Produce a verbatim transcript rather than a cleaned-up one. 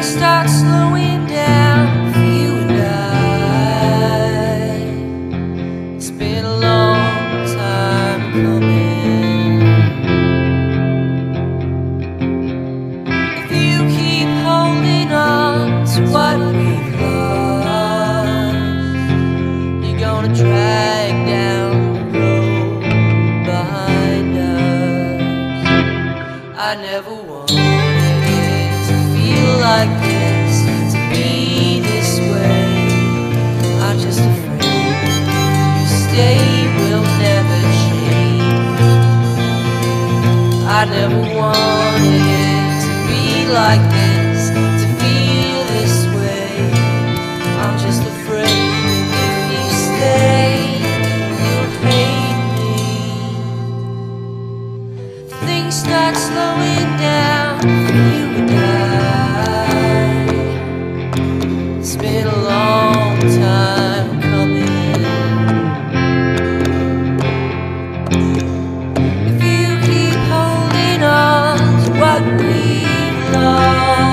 things start slowing down for you and I. It's been a long time coming. If you keep holding on to what we've lost, you're gonna drag down the road behind us. I never wanted it to feel like this, to be this way. I'm just afraid you stay will never change. I never wanted it to be like this, to feel this way. I'm just afraid if you stay, you'll hate me. Things start slowing down for you and I. It's been a long time coming. If you keep holding on to what we've lost,